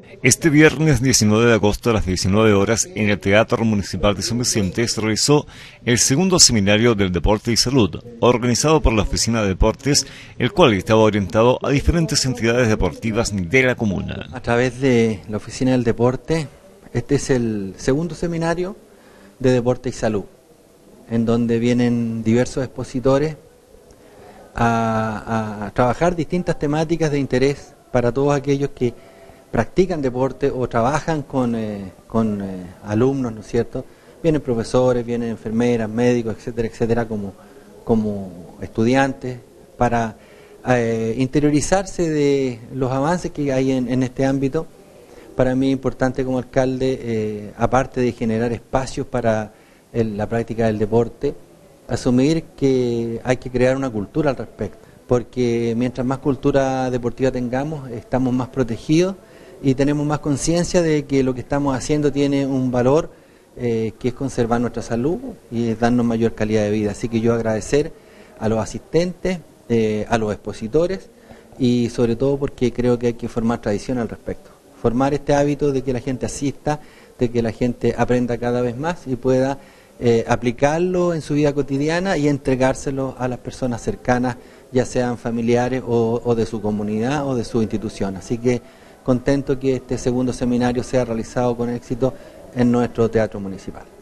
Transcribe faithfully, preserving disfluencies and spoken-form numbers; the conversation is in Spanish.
Este viernes diecinueve de agosto a las diecinueve horas en el Teatro Municipal de San Vicente se realizó el segundo seminario del Deporte y Salud, organizado por la Oficina de Deportes, el cual estaba orientado a diferentes entidades deportivas de la comuna. A través de la Oficina del Deporte, este es el segundo seminario de Deporte y Salud, en donde vienen diversos expositores a, a trabajar distintas temáticas de interés para todos aquellos que practican deporte o trabajan con, eh, con eh, alumnos, ¿no es cierto? Vienen profesores, vienen enfermeras, médicos, etcétera, etcétera, como, como estudiantes, para eh, interiorizarse de los avances que hay en, en este ámbito. Para mí es importante como alcalde, eh, aparte de generar espacios para el, la práctica del deporte, asumir que hay que crear una cultura al respecto, porque mientras más cultura deportiva tengamos, estamos más protegidos y tenemos más conciencia de que lo que estamos haciendo tiene un valor eh, que es conservar nuestra salud y es darnos mayor calidad de vida. Así que yo agradecer a los asistentes, eh, a los expositores y sobre todo porque creo que hay que formar tradición al respecto. Formar este hábito de que la gente asista, de que la gente aprenda cada vez más y pueda eh, aplicarlo en su vida cotidiana y entregárselo a las personas cercanas, ya sean familiares o, o de su comunidad o de su institución. Así que contento que este segundo seminario sea realizado con éxito en nuestro teatro municipal.